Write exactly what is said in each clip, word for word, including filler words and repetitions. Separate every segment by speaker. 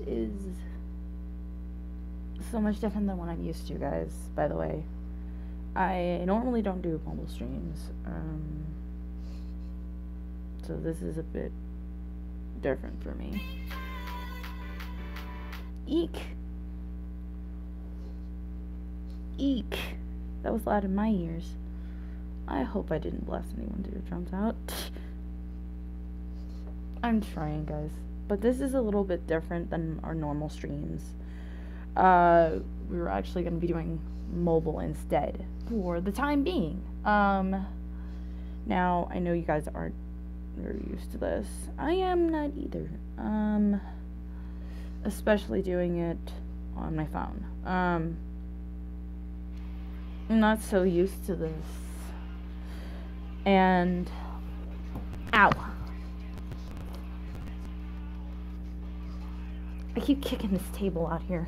Speaker 1: is so much different than what I'm used to, guys, by the way. I normally don't do mobile streams, um, so this is a bit different for me. Eek! Eek! That was loud in my ears. I hope I didn't blast anyone's eardrums out. I'm trying, guys. But this is a little bit different than our normal streams. Uh, we were actually going to be doing mobile instead for the time being. Um, now, I know you guys aren't very used to this. I am not either. Um, especially doing it on my phone. Um, I'm not so used to this. And, ow. I keep kicking this table out here.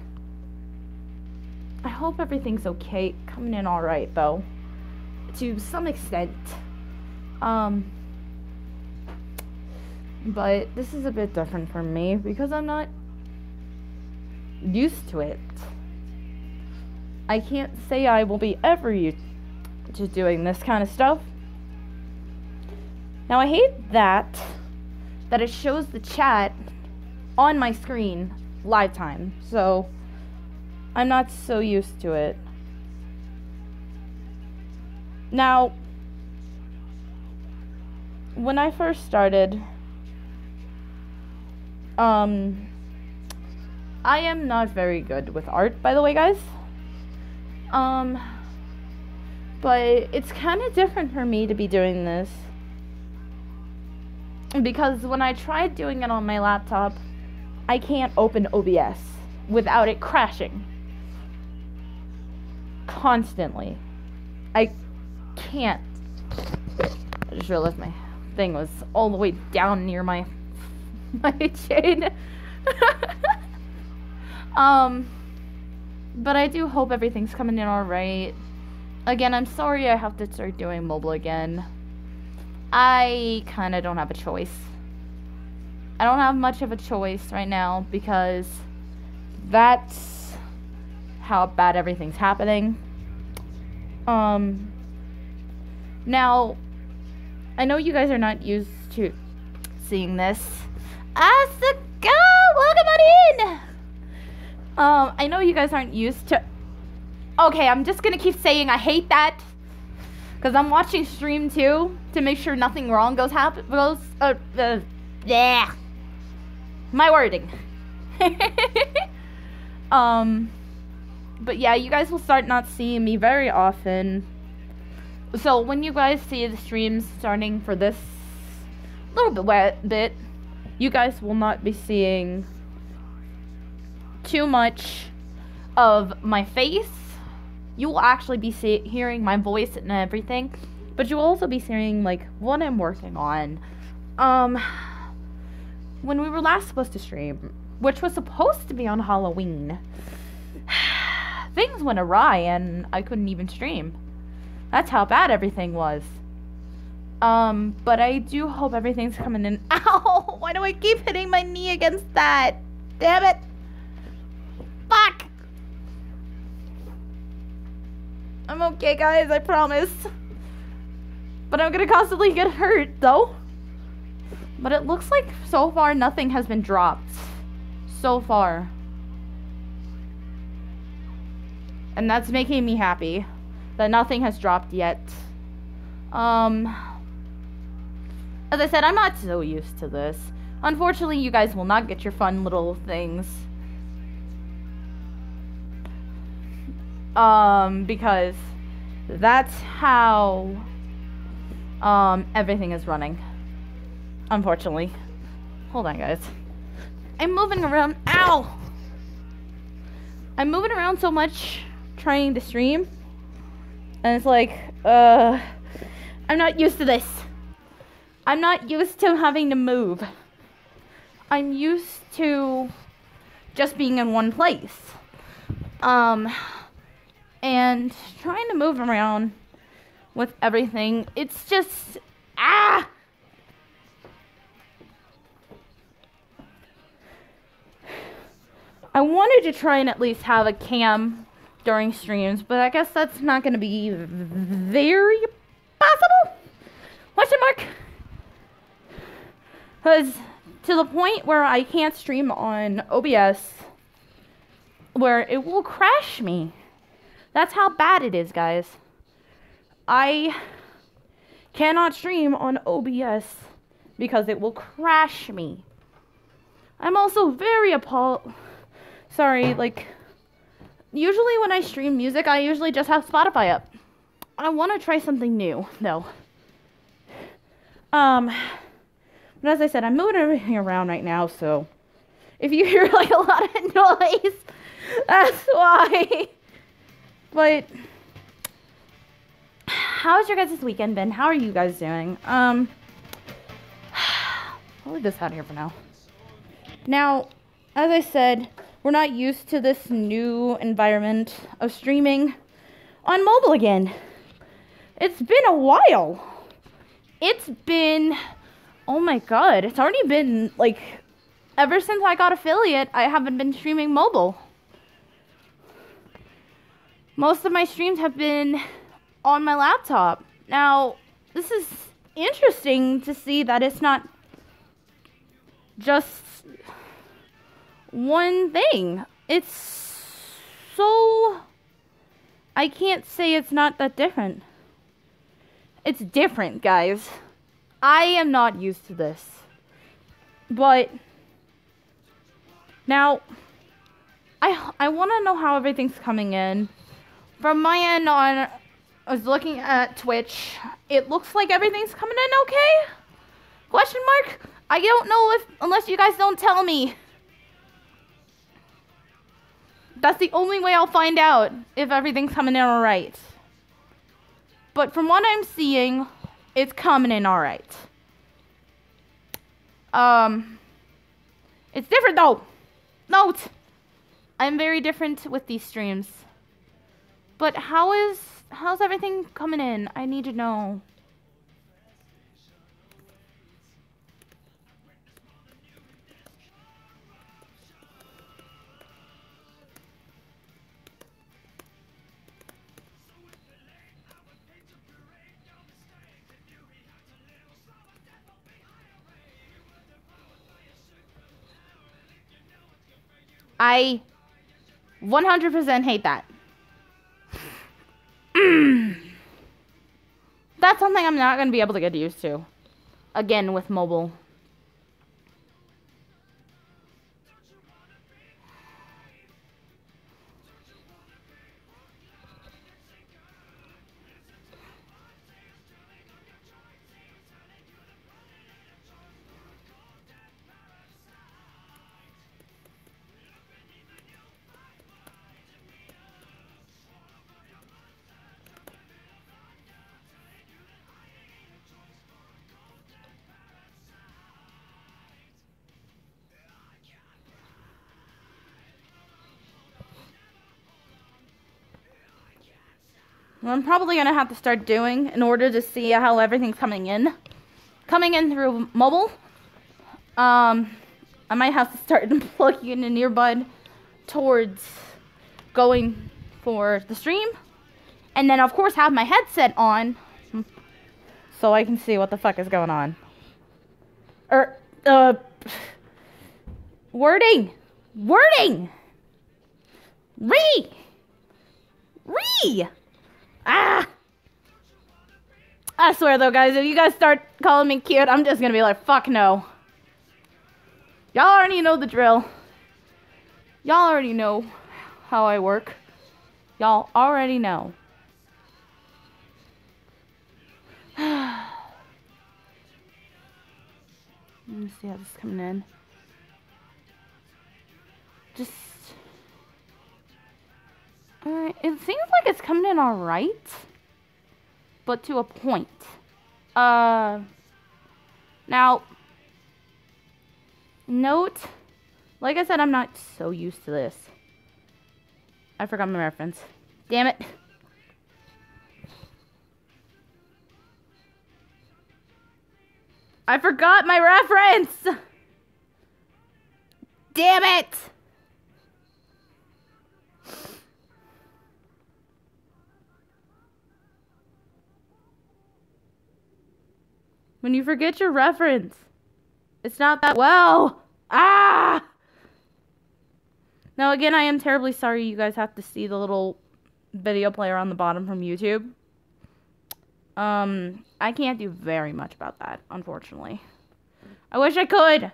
Speaker 1: I hope everything's okay. Coming in alright, though. To some extent. Um, but this is a bit different for me because I'm not used to it. I can't say I will be ever used to doing this kind of stuff. Now, I hate that, that it shows the chat on my screen live time, so I'm not so used to it. Now, when I first started, um, I am not very good with art, by the way, guys. Um, but it's kind of different for me to be doing this. Because when I tried doing it on my laptop, I can't open O B S without it crashing. Constantly. I can't. I just realized my thing was all the way down near my my chain. um, but I do hope everything's coming in alright. Again, I'm sorry I have to start doing mobile again. I kind of don't have a choice. I don't have much of a choice right now because that's how bad everything's happening. Um, now, I know you guys are not used to seeing this. Asuka, welcome on in! Um, I know you guys aren't used to... Okay, I'm just gonna keep saying I hate that. Because I'm watching stream too, to make sure nothing wrong goes happen goes uh, uh yeah. My wording. um but yeah, you guys will start not seeing me very often. So when you guys see the streams starting for this little bit wet bit, you guys will not be seeing too much of my face. You will actually be see hearing my voice and everything, but you will also be seeing, like, what I'm working on. Um, when we were last supposed to stream, which was supposed to be on Halloween, things went awry and I couldn't even stream. That's how bad everything was. Um, but I do hope everything's coming in. Ow! Why do I keep hitting my knee against that? Damn it! Fuck! I'm okay, guys, I promise. But I'm gonna constantly get hurt, though. But it looks like, so far, nothing has been dropped. So far. And that's making me happy. That nothing has dropped yet. Um... As I said, I'm not so used to this. Unfortunately, you guys will not get your fun little things. Um, because that's how um, everything is running. Unfortunately. Hold on, guys. I'm moving around. Ow! I'm moving around so much trying to stream. And it's like, uh, I'm not used to this. I'm not used to having to move. I'm used to just being in one place. Um... And trying to move around with everything, it's just, ah! I wanted to try and at least have a cam during streams, but I guess that's not going to be very possible. Question mark. Because to the point where I can't stream on O B S, where it will crash me. That's how bad it is, guys. I cannot stream on O B S because it will crash me. I'm also very appalled. Sorry, like, usually when I stream music, I usually just have Spotify up. I want to try something new, though. Um, but as I said, I'm moving everything around right now, so if you hear, like, a lot of noise, that's why. But how's your guys' weekend been? How are you guys doing? Um, I'll leave this out here for now. Now, as I said, we're not used to this new environment of streaming on mobile again. It's been a while. It's been, oh my god, it's already been, like, ever since I got affiliate, I haven't been streaming mobile. Most of my streams have been on my laptop. Now, this is interesting to see that it's not just one thing. It's so... I can't say it's not that different. It's different, guys. I am not used to this. But now, I, I want to know how everything's coming in. From my end on, I was looking at Twitch. It looks like everything's coming in okay? Question mark? I don't know if, unless you guys don't tell me. That's the only way I'll find out if everything's coming in alright. But from what I'm seeing, it's coming in alright. Um, it's different though. Note, I'm very different with these streams. But how is, how's everything coming in? I need to know. I one hundred percent hate that. That's something I'm not going to be able to get used to. Again, with mobile. What I'm probably going to have to start doing in order to see how everything's coming in. Coming in through mobile. Um, I might have to start plugging in an earbud towards going for the stream. And then, of course, have my headset on so I can see what the fuck is going on. Er, uh, wording. Wording. Re. Re. Ah! I swear though, guys, if you guys start calling me cute, I'm just gonna be like, fuck no. Y'all already know the drill. Y'all already know how I work. Y'all already know. Let me see how this is coming in. Just... Uh, it seems like it's coming in alright. But to a point. Uh... Now... Note... Like I said, I'm not so used to this. I forgot my reference. Damn it. I forgot my reference! Damn it! When you forget your reference. It's not that well. Ah! Now, again, I am terribly sorry you guys have to see the little video player on the bottom from YouTube. Um, I can't do very much about that, unfortunately. I wish I could.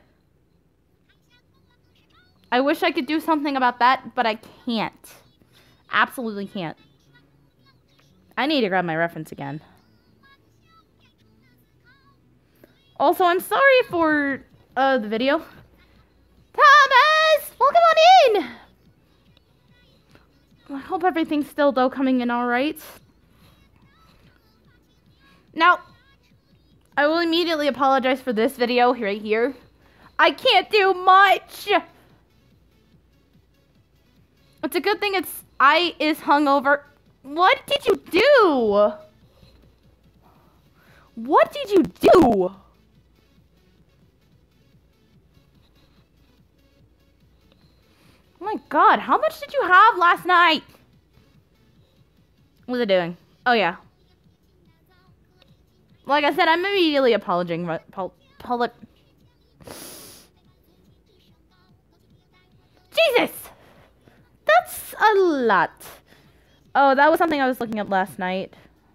Speaker 1: I wish I could do something about that, but I can't. Absolutely can't. I need to grab my reference again. Also, I'm sorry for uh, the video. Thomas! Welcome on in! I hope everything's still, though, coming in alright. Now, I will immediately apologize for this video right here. I can't do much! It's a good thing it's I is hungover. What did you do? What did you do? Oh my god, how much did you have last night? What was it doing? Oh yeah. Like I said, I'm immediately apologizing. Pol pol Jesus! That's a lot. Oh, that was something I was looking at last night.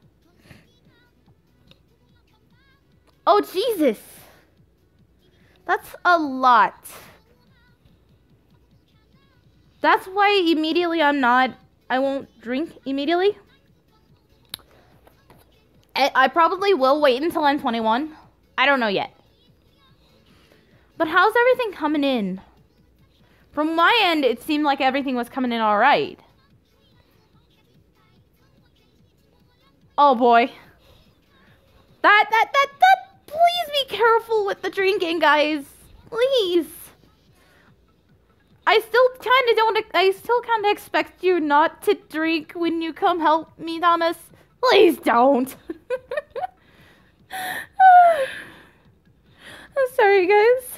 Speaker 1: Oh, Jesus! That's a lot. That's why immediately I'm not, I won't drink immediately. I, I probably will wait until I'm twenty-one. I don't know yet. But how's everything coming in? From my end, it seemed like everything was coming in alright. Oh boy. That, that, that, that, please be careful with the drinking, guys. Please. I still kind of don't, I still kind of expect you not to drink when you come help me, Thomas. Please don't. I'm sorry, guys.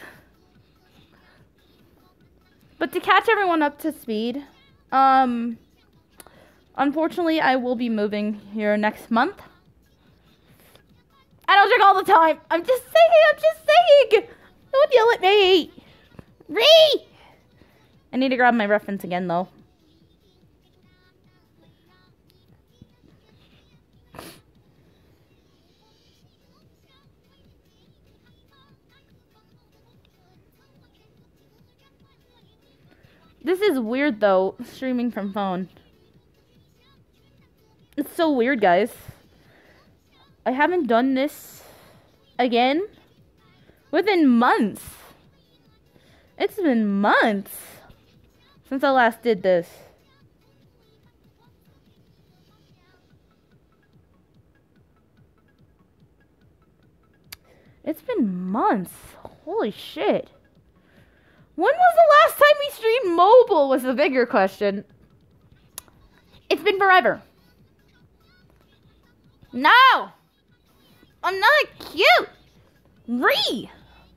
Speaker 1: But to catch everyone up to speed, um, unfortunately, I will be moving here next month. I don't drink all the time. I'm just saying, I'm just saying. Don't yell at me. Ree! I need to grab my reference again, though. This is weird, though, streaming from phone. It's so weird, guys. I haven't done this again within months. It's been months since I last did this. It's been months. Holy shit. When was the last time we streamed mobile was the bigger question. It's been forever. No! I'm not cute! Ree!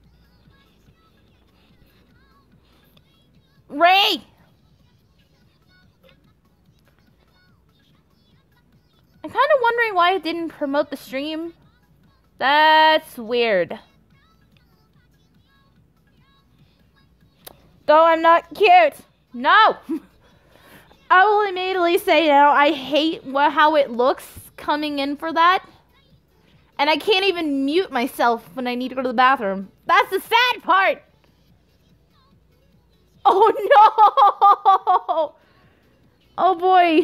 Speaker 1: Ray! I'm kind of wondering why it didn't promote the stream. That's weird. Though I'm not cute. No! I will immediately say now, I hate what, how it looks coming in for that. And I can't even mute myself when I need to go to the bathroom. That's the sad part! Oh no! Oh boy.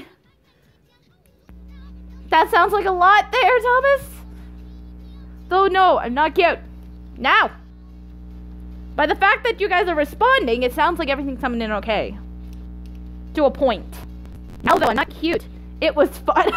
Speaker 1: That sounds like a lot there, Thomas. Though no, I'm not cute. Now! By the fact that you guys are responding, it sounds like everything's coming in okay. To a point. Now though, I'm not cute. It was fun.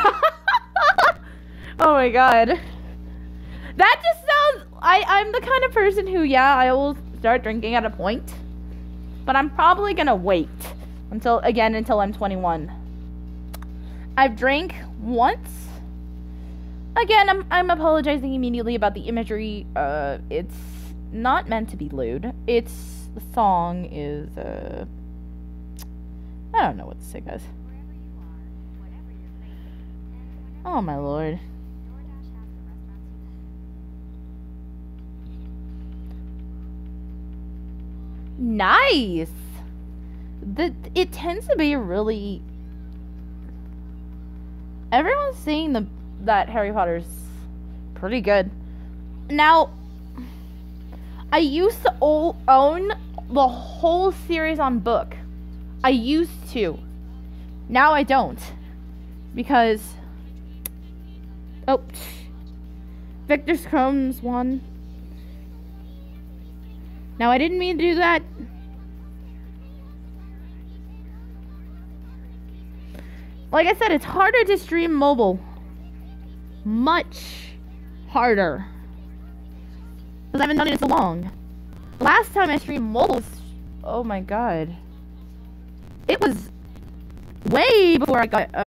Speaker 1: Oh my god. That just sounds... I, I'm the kind of person who, yeah, I will start drinking at a point. But I'm probably gonna wait. Until, again, until I'm twenty-one. I've drank once. Again, I'm, I'm apologizing immediately about the imagery. Uh, it's not meant to be lewd. It's... The song is, uh... I don't know what to say, guys. Oh, my lord. Nice. The it tends to be really. Everyone's saying the that Harry Potter's pretty good. Now, I used to o- own the whole series on book. I used to. Now I don't. Because... Oh. Victor's Chrome's one. Now, I didn't mean to do that. Like I said, it's harder to stream mobile. Much harder. Because I haven't done it in so long. Last time I streamed mobile was, oh my god. It was way before I got